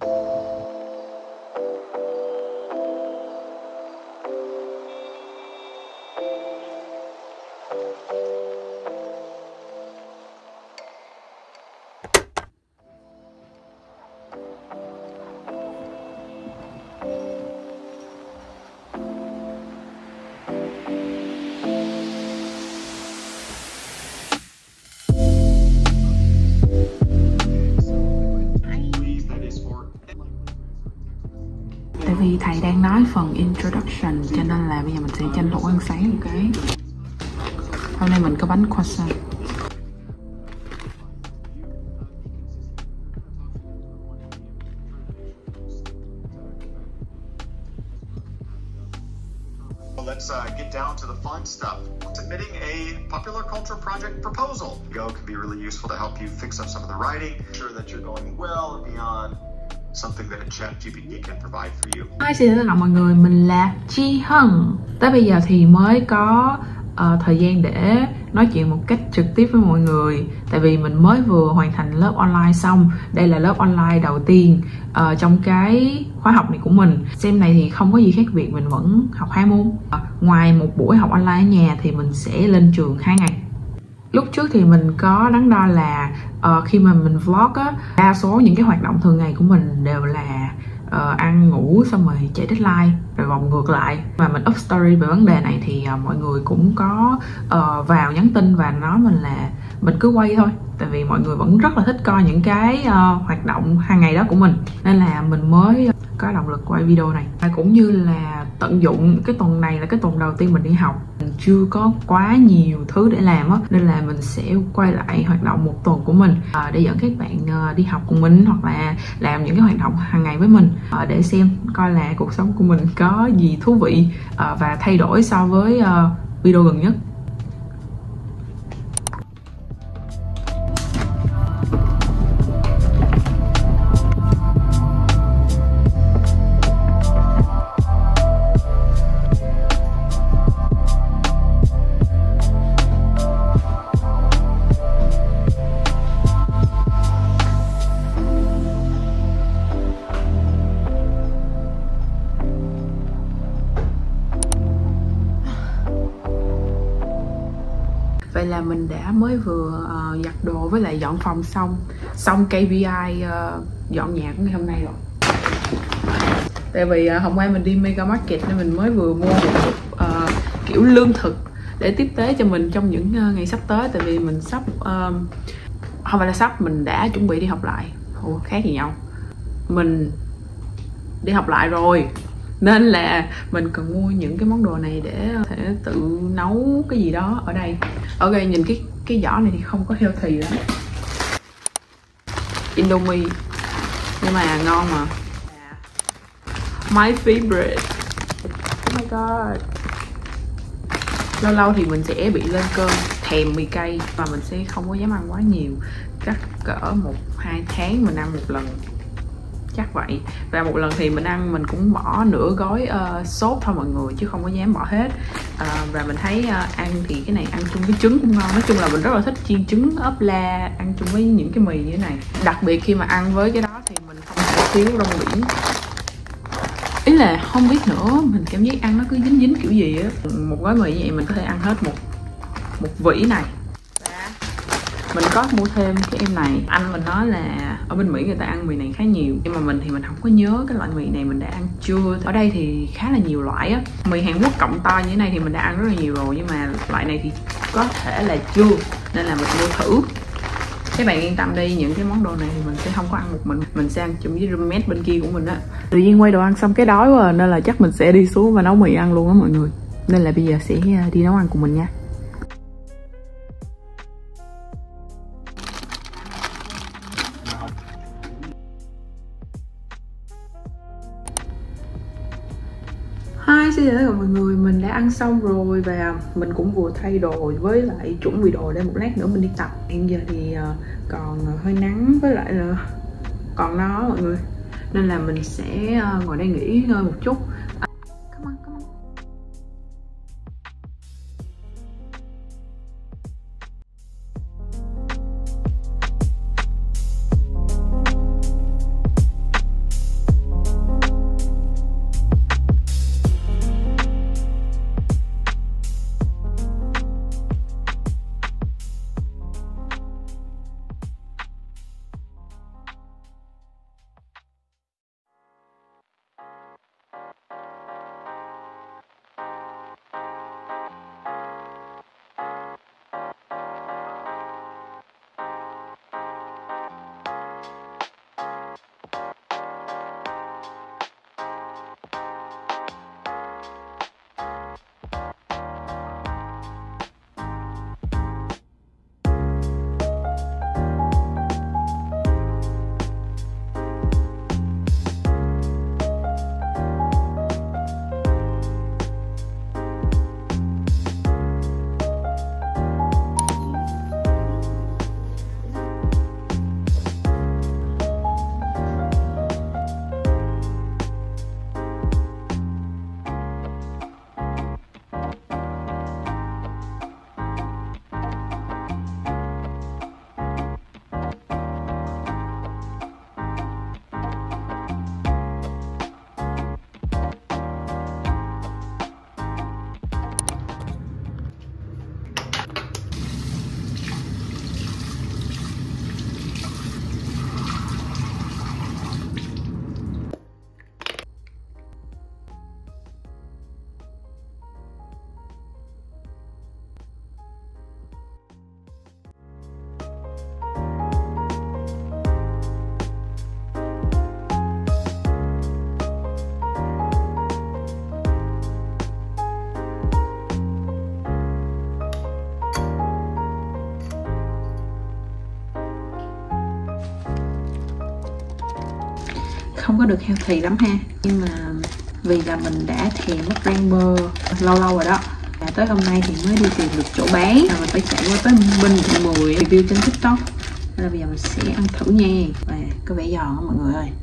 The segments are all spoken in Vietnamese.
Tại vì thầy đang nói phần introduction cho nên là bây giờ mình sẽ tranh thủ ăn sáng một cái. Hôm nay mình có bánh croissant. Let's get down to the fun stuff. Submitting a popular culture project proposal. Go can be really useful to help you fix up some of the writing, ensure that you're going well and beyond something that ChatGPT can provide for you. Hi, xin chào mọi người, mình là Chi Hân. Tới bây giờ thì mới có thời gian để nói chuyện một cách trực tiếp với mọi người. Tại vì mình mới vừa hoàn thành lớp online xong. Đây là lớp online đầu tiên trong cái khóa học này của mình. Xem này thì không có gì khác biệt, mình vẫn học 2 môn. Ngoài một buổi học online ở nhà thì mình sẽ lên trường 2 ngày. Lúc trước thì mình có đắn đo là khi mà mình vlog á, đa số những cái hoạt động thường ngày của mình đều là ăn ngủ xong rồi chạy deadline rồi vòng ngược lại. Mà mình up story về vấn đề này thì mọi người cũng có vào nhắn tin và nói mình là mình cứ quay thôi, tại vì mọi người vẫn rất là thích coi những cái hoạt động hàng ngày đó của mình, nên là mình mới có động lực quay video này. Và cũng như là tận dụng cái tuần này là cái tuần đầu tiên mình đi học, mình chưa có quá nhiều thứ để làm á, nên là mình sẽ quay lại hoạt động một tuần của mình để dẫn các bạn đi học cùng mình, hoặc là làm những cái hoạt động hàng ngày với mình để xem coi là cuộc sống của mình có gì thú vị và thay đổi so với video gần nhất. Vậy là mình đã mới vừa giặt đồ với lại dọn phòng xong KPI dọn nhà của ngày hôm nay rồi. Tại vì hôm qua mình đi Mega Market nên mình mới vừa mua một chút kiểu lương thực để tiếp tế cho mình trong những ngày sắp tới. Tại vì mình sắp không phải là sắp, mình đã chuẩn bị đi học lại. Ủa, khác gì nhau, mình đi học lại rồi nên là mình cần mua những cái món đồ này để có thể tự nấu cái gì đó ở đây. Ok, nhìn cái vỏ này thì không có healthy lắm. Indomie nhưng mà ngon mà. My favorite. Oh my god. Lâu lâu thì mình sẽ bị lên cơn thèm mì cay và mình sẽ không có dám ăn quá nhiều. Chắc cỡ 1-2 tháng mình ăn một lần, chắc vậy. Và một lần thì mình cũng bỏ nửa gói sốt thôi mọi người, chứ không có dám bỏ hết. Và mình thấy ăn thì cái này ăn chung với trứng cũng ngon. Nói chung là mình rất là thích chiên trứng ốp la ăn chung với những cái mì như thế này. Đặc biệt khi mà ăn với cái đó thì mình không thể thiếu rong biển. Ý là không biết nữa, mình cảm giác ăn nó cứ dính dính kiểu gì á. Một gói mì như vậy mình có thể ăn hết một vỉ này. Mình có mua thêm cái em này. Anh mình nói là ở bên Mỹ người ta ăn mì này khá nhiều, nhưng mà mình thì mình không có nhớ cái loại mì này mình đã ăn chưa. Ở đây thì khá là nhiều loại á. Mì Hàn Quốc cộng to như thế này thì mình đã ăn rất là nhiều rồi, nhưng mà loại này thì có thể là chưa, nên là mình mua thử. Các bạn yên tâm đi, những cái món đồ này thì mình sẽ không có ăn một mình sẽ ăn chung với roommate bên kia của mình á. Tự nhiên quay đồ ăn xong cái đói quá nên là chắc mình sẽ đi xuống và nấu mì ăn luôn á mọi người. Nên là bây giờ sẽ đi nấu ăn cùng mình nha. Hi, xin chào tất cả mọi người, mình đã ăn xong rồi và mình cũng vừa thay đồ với lại chuẩn bị đồ để một lát nữa mình đi tập. Hiện giờ thì còn hơi nắng với lại là còn nó mọi người, nên là mình sẽ ngồi đây nghỉ ngơi một chút. Come on. không có được healthy lắm ha. Nhưng mà vì là mình đã thèm mất Rainbow lâu rồi đó, và tới hôm nay thì mới đi tìm được chỗ bán, là mình phải chạy qua tới bên quận 10 review trên TikTok. Nên là bây giờ mình sẽ ăn thử nha. Và có vẻ giòn đó mọi người ơi.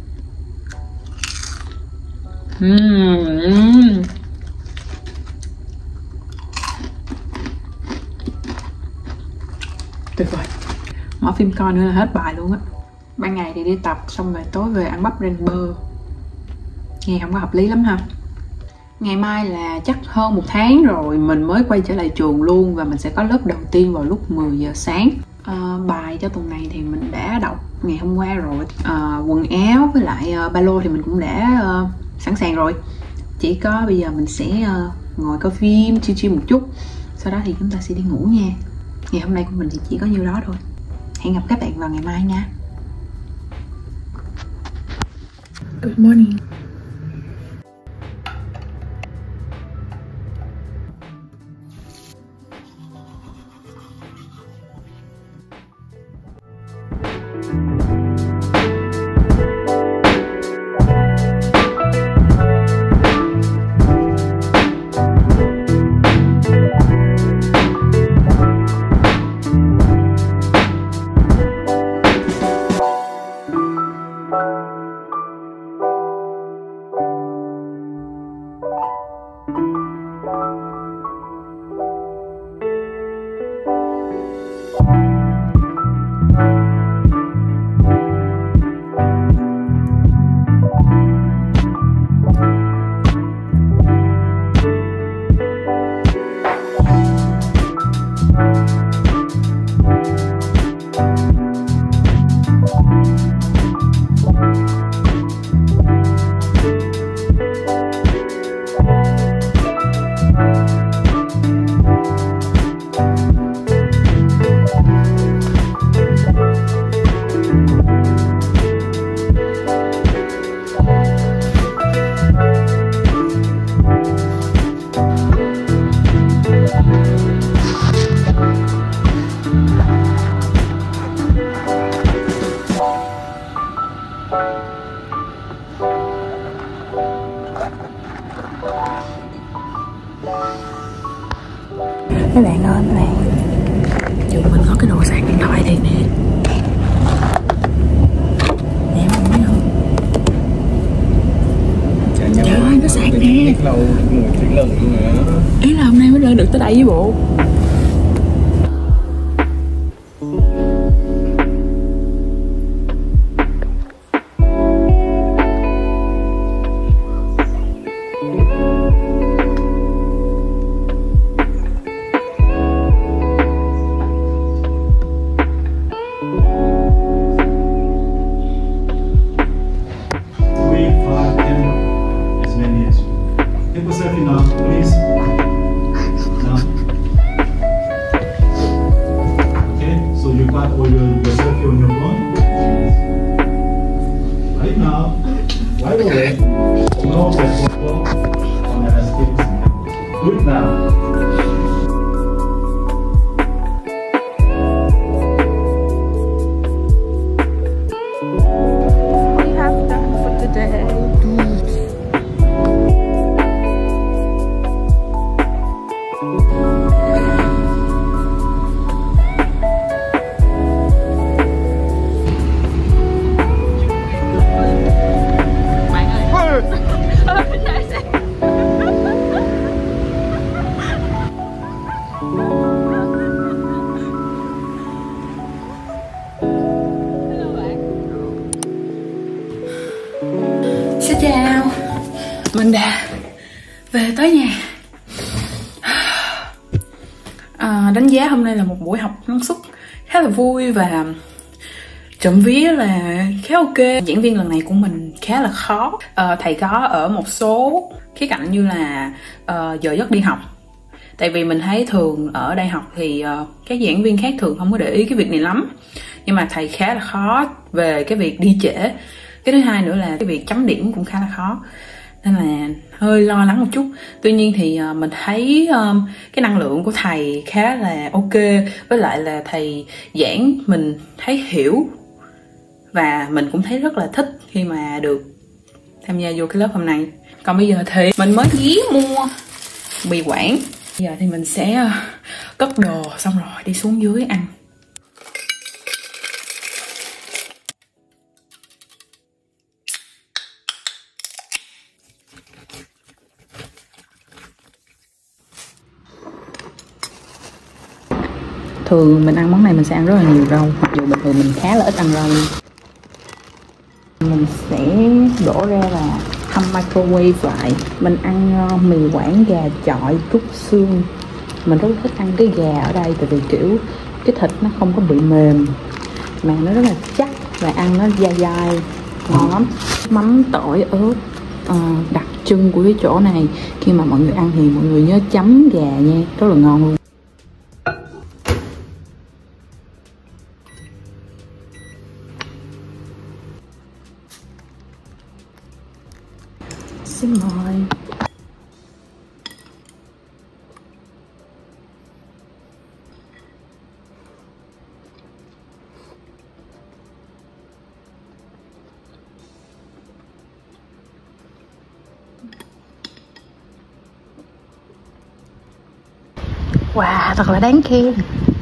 Tuyệt vời. Mở phim coi nữa là hết bài luôn á. Ban ngày thì đi tập, xong rồi tối về ăn bắp Rainbow. Nghe không có hợp lý lắm ha. Ngày mai là chắc hơn 1 tháng rồi mình mới quay trở lại trường luôn, và mình sẽ có lớp đầu tiên vào lúc 10 giờ sáng. Bài cho tuần này thì mình đã đọc ngày hôm qua rồi. Quần áo với lại ba lô thì mình cũng đã sẵn sàng rồi. Chỉ có bây giờ mình sẽ ngồi coi phim chill một chút, sau đó thì chúng ta sẽ đi ngủ nha. Ngày hôm nay của mình thì chỉ có nhiêu đó thôi. Hẹn gặp các bạn vào ngày mai nha. Good morning. Mấy bạn ơi, mấy bạn, trường mình có cái đồ sạc điện thoại thiệt nè. Nè không thấy không? Trời ơi, nó sạc nè. Ý là hôm nay mới lên được tới đây với bộ. Xin chào, mình đã về tới nhà. Đánh giá hôm nay là một buổi học năng suất khá là vui và trộm vía là khá ok. Giảng viên lần này của mình khá là khó. Thầy có ở một số khía cạnh như là giờ giấc đi học. Tại vì mình thấy thường ở đại học thì các giảng viên khác thường không có để ý cái việc này lắm. Nhưng mà thầy khá là khó về cái việc đi trễ. Cái thứ hai nữa là cái việc chấm điểm cũng khá là khó. Nên là hơi lo lắng một chút. Tuy nhiên thì mình thấy cái năng lượng của thầy khá là ok. Với lại là thầy giảng mình thấy hiểu và mình cũng thấy rất là thích khi mà được tham gia vô cái lớp hôm nay. Còn bây giờ thì mình mới ghé mua mì Quảng. Bây giờ thì mình sẽ cất đồ xong rồi đi xuống dưới ăn. Thường mình ăn món này mình sẽ ăn rất là nhiều rau, mặc dù bình thường mình khá là ít ăn rau. Mình sẽ đổ ra là hâm microwave lại. Mình ăn mì Quảng gà chọi rút xương. Mình rất thích ăn cái gà ở đây tại vì kiểu cái thịt nó không có bị mềm mà nó rất là chắc và ăn nó dai dai, ngon lắm. Mắm tỏi ớt đặc trưng của cái chỗ này. Khi mà mọi người ăn thì mọi người nhớ chấm gà nha, rất là ngon luôn. Xin mời. Wow, thật là đáng khen.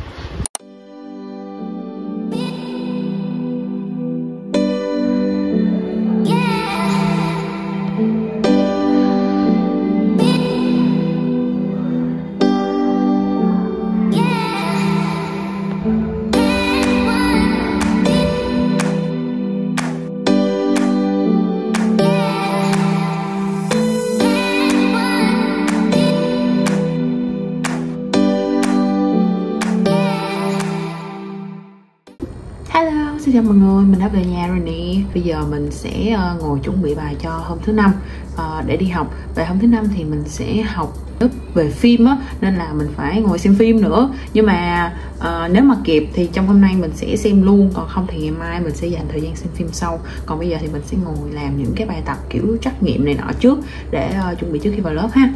Hello, xin chào mọi người, mình đã về nhà rồi nè. Bây giờ mình sẽ ngồi chuẩn bị bài cho hôm thứ năm để đi học. Và hôm thứ năm thì mình sẽ học lớp về phim á, nên là mình phải ngồi xem phim nữa. Nhưng mà nếu mà kịp thì trong hôm nay mình sẽ xem luôn, còn không thì ngày mai mình sẽ dành thời gian xem phim sau. Còn bây giờ thì mình sẽ ngồi làm những cái bài tập kiểu trắc nghiệm này nọ trước để chuẩn bị trước khi vào lớp ha.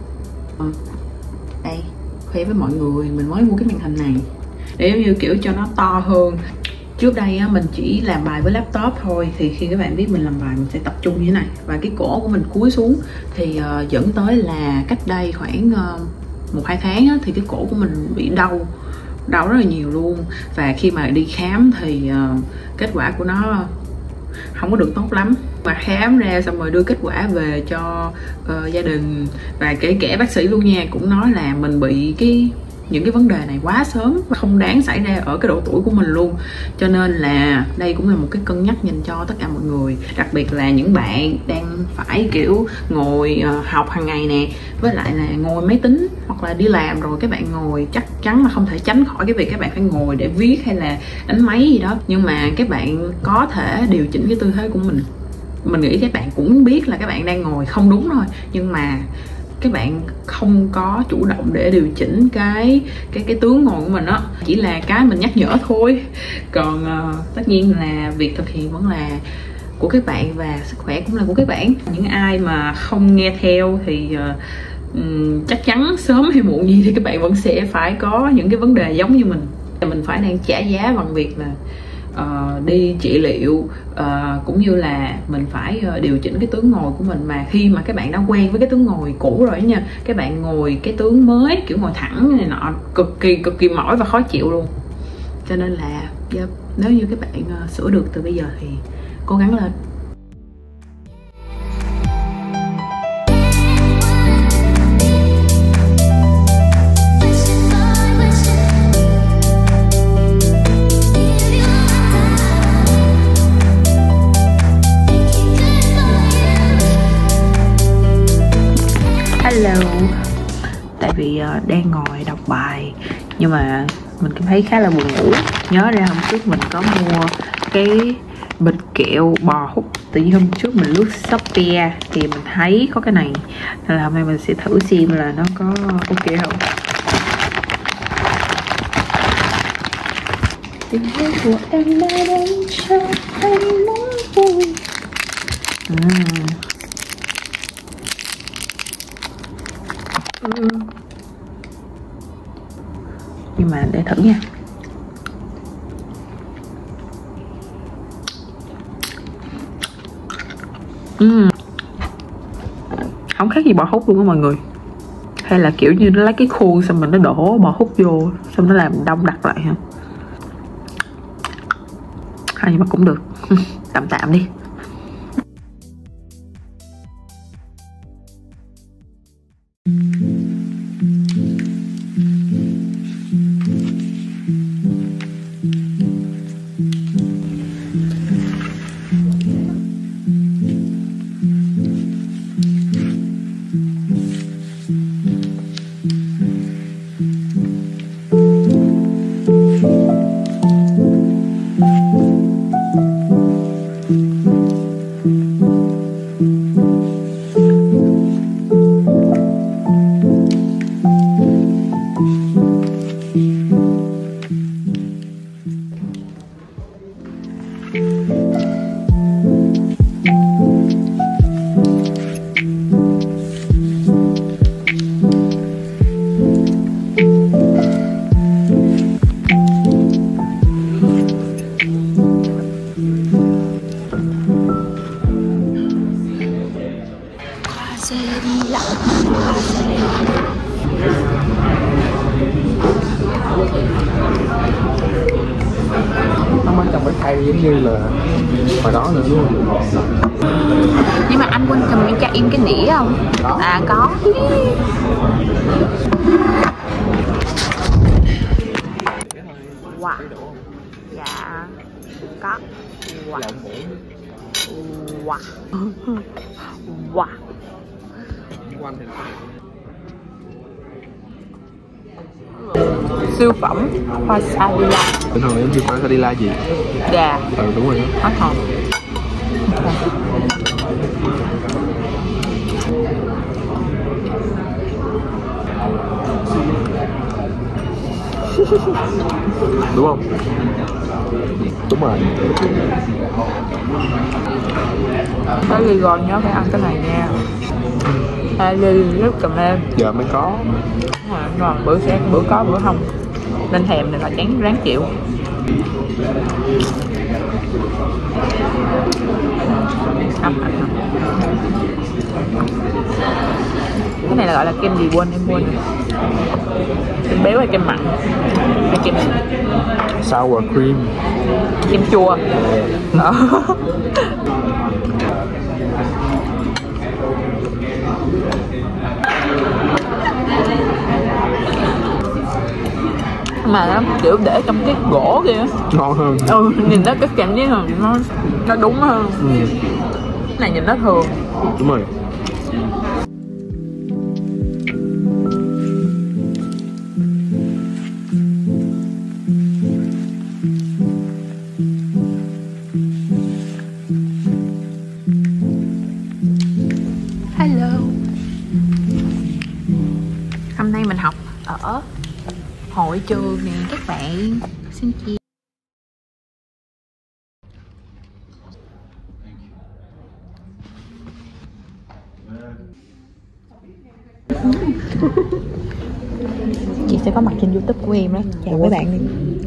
Đây, khoe với mọi người mình mới mua cái màn hình này để giống như kiểu cho nó to hơn. Trước đây á, mình chỉ làm bài với laptop thôi, thì khi các bạn biết mình làm bài mình sẽ tập trung như thế này và cái cổ của mình cúi xuống thì dẫn tới là cách đây khoảng 1-2 tháng á, thì cái cổ của mình bị đau rất là nhiều luôn. Và khi mà đi khám thì kết quả của nó không có được tốt lắm. Mà khám ra xong rồi đưa kết quả về cho gia đình và kể cả bác sĩ luôn nha, cũng nói là mình bị những cái vấn đề này quá sớm và không đáng xảy ra ở cái độ tuổi của mình luôn. Cho nên là đây cũng là một cái cân nhắc dành cho tất cả mọi người, đặc biệt là những bạn đang phải kiểu ngồi học hàng ngày nè, với lại là ngồi máy tính hoặc là đi làm rồi các bạn ngồi, chắc chắn là không thể tránh khỏi cái việc các bạn phải ngồi để viết hay là đánh máy gì đó. Nhưng mà các bạn có thể điều chỉnh cái tư thế của mình nghĩ các bạn cũng biết là các bạn đang ngồi không đúng thôi, nhưng mà các bạn không có chủ động để điều chỉnh cái tướng ngồi của mình đó. Chỉ là cái mình nhắc nhở thôi, còn tất nhiên là việc thực hiện vẫn là của các bạn và sức khỏe cũng là của các bạn. Những ai mà không nghe theo thì chắc chắn sớm hay muộn gì thì các bạn vẫn sẽ phải có những cái vấn đề giống như mình phải đang trả giá bằng việc là đi trị liệu, cũng như là mình phải điều chỉnh cái tướng ngồi của mình. Mà khi mà các bạn đã quen với cái tướng ngồi cũ rồi nha, các bạn ngồi cái tướng mới kiểu ngồi thẳng này nọ cực kỳ mỏi và khó chịu luôn. Cho nên là nếu như các bạn sửa được từ bây giờ thì cố gắng lên. Hello. Tại vì đang ngồi đọc bài nhưng mà mình cảm thấy khá là buồn ngủ. Nhớ ra hôm trước mình có mua cái bịch kẹo bò hút. Tự nhiên hôm trước mình lướt Shopee thì mình thấy có cái này, nên là hôm nay mình sẽ thử xem là nó có ok không. Tình yêu của em đã đến cho anh muốn vui. Nhưng mà để thử nha. Không khác gì bò hút luôn á mọi người. Hay là kiểu như nó lấy cái khuôn xong mình nó đổ bò hút vô, xong nó làm đông đặc lại hả? Hay nhưng mà cũng được. Tạm tạm đi. Nó mới trong cái khay giống như là hồi đó nữa luôn. Nhưng mà anh quên cầm cho em cái nĩa không? Có. À có. Wow. Dạ. Có. Wow. Wow. Wow. Siêu phẩm quesadilla. Bình thường em chưa quesadilla gì? Gà. Ừ đúng rồi đó. Hết hồn. Đúng không? Đúng rồi. Cái ly gòn nhớ phải ăn cái này nha. Hai ly nước cà mê. Giờ mới có. Rồi bữa sẽ bữa có bữa không. Nên thèm này là chán ráng chịu. Cái này là gọi là kem gì quên em quên rồi. Kem béo hay kem mặn? Hay kem gì? Sour cream. Kem chua. Đó. Mà nó kiểu để trong cái gỗ kìa. Ngon hơn. Ừ, nhìn nó cái cảm giác nó đúng hơn. Cái này nhìn nó thường. Đúng rồi. Hello. Hôm nay mình học ở hội trường nè các bạn. Xin chào. Chị sẽ có mặt trên YouTube của em đó. Chào các bạn đi.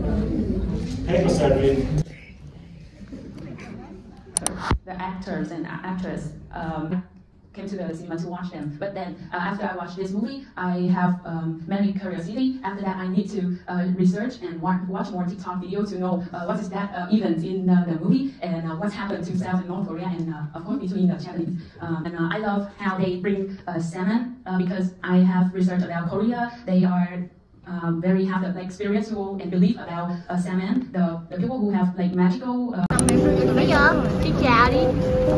The actors and actress came to the cinema to watch them. But then after I watched this movie, I have many curiosity. After that, I need to research and watch more TikTok video to know what is that event in the movie and what's happened to South and North Korea and of course between the Japanese. And I love how they bring salmon because I have researched about Korea. They are very have the like spiritual and belief about salmon. The people who have like magical. Bây giờ đi chào đi.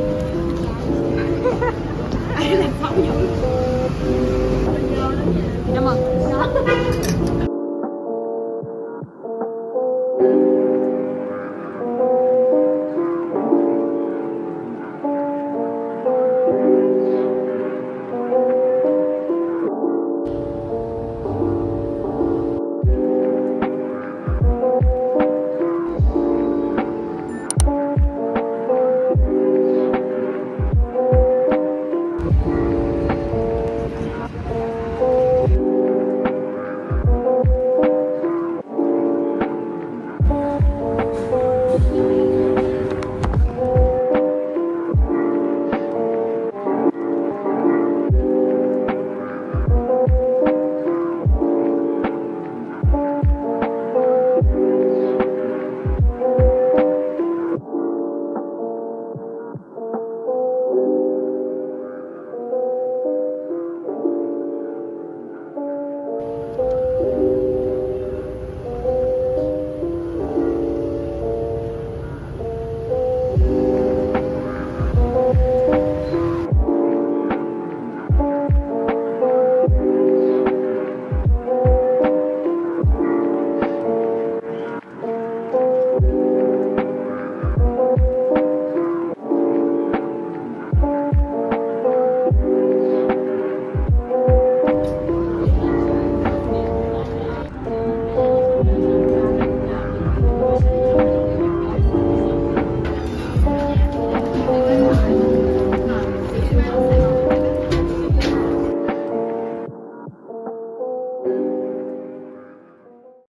Cảm ơn. Bye.